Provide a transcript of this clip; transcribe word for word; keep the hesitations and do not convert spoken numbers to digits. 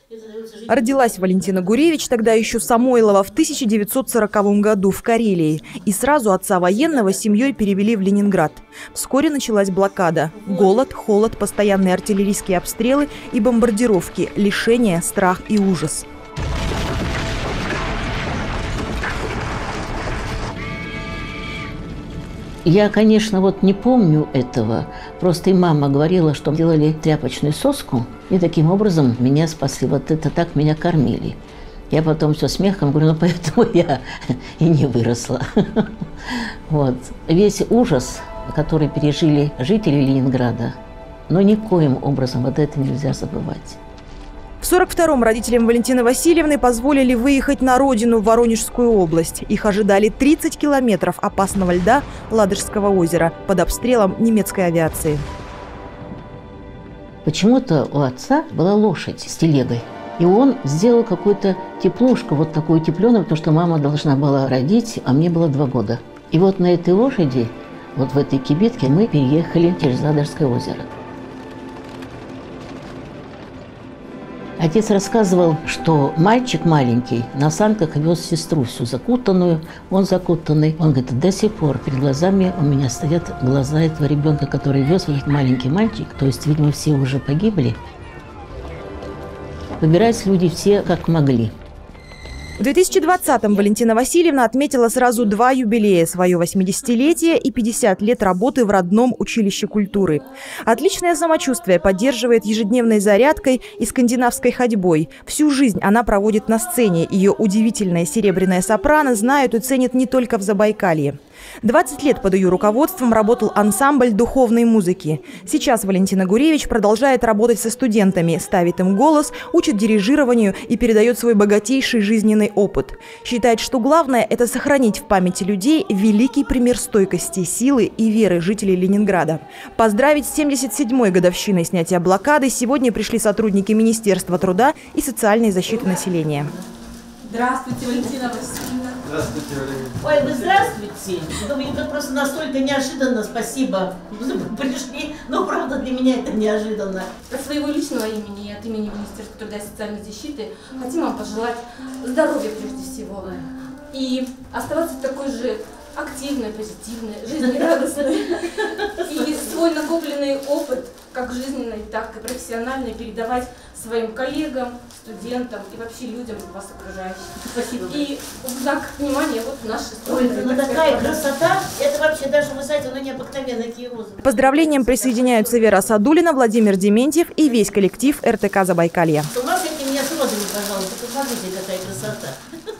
Родилась Валентина Гуревич тогда еще Самойлова в тысяча девятьсот сороковом году в Карелии. И сразу отца военного с семьей перевели в Ленинград. Вскоре началась блокада. Голод, холод, постоянные артиллерийские обстрелы и бомбардировки, лишения, страх и ужас. Я, конечно, вот не помню этого. Просто и мама говорила, что делали тряпочную соску, и таким образом меня спасли. Вот это так меня кормили. Я потом все смехом говорю, ну поэтому я и не выросла. Вот. Весь ужас, который пережили жители Ленинграда, но никоим образом вот это нельзя забывать. В сорок втором родителям Валентины Васильевны позволили выехать на родину в Воронежскую область. Их ожидали тридцать километров опасного льда Ладожского озера под обстрелом немецкой авиации. Почему-то у отца была лошадь с телегой. И он сделал какую-то теплушку, вот такую тепленую, потому что мама должна была родить, а мне было два года. И вот на этой лошади, вот в этой кибитке, мы переехали через Ладожское озеро. Отец рассказывал, что мальчик маленький на санках вез сестру всю закутанную, он закутанный. Он говорит, до сих пор перед глазами у меня стоят глаза этого ребенка, который вез вот этот маленький мальчик. То есть, видимо, все уже погибли. Выбирались люди все как могли. В две тысячи двадцатом Валентина Васильевна отметила сразу два юбилея – свое восьмидесятилетие и пятьдесят лет работы в родном училище культуры. Отличное самочувствие поддерживает ежедневной зарядкой и скандинавской ходьбой. Всю жизнь она проводит на сцене. Ее удивительная серебряная сопрано знают и ценят не только в Забайкалье. двадцать лет под ее руководством работал ансамбль духовной музыки. Сейчас Валентина Гуревич продолжает работать со студентами, ставит им голос, учит дирижированию и передает свой богатейший жизненный опыт. Считает, что главное – это сохранить в памяти людей великий пример стойкости, силы и веры жителей Ленинграда. Поздравить с семьдесят седьмой годовщиной снятия блокады сегодня пришли сотрудники Министерства труда и социальной защиты населения. Здравствуйте, Валентина Васильевна. Здравствуйте, Валерий. Ой, вы здравствуйте. Это просто настолько неожиданно, спасибо. Вы пришли, но правда для меня это неожиданно. От своего личного имени и от имени Министерства труда и социальной защиты хотим вам пожелать здоровья прежде всего. И оставаться такой же активной, позитивной, жизнерадостной. И свой накопленный опыт, как жизненный, так и профессиональный, передавать своим коллегам, студентам и вообще людям, вас окружающим. Спасибо. И в знак внимания вот наши Ой, ну такая красота, это вообще даже, вы знаете, ну необыкновенные такие розы. К поздравлениям присоединяются Вера Садулина, Владимир Дементьев и весь коллектив эр тэ ка Забайкалья. У вас эти меня с розами, пожалуйста, посмотрите, какая красота.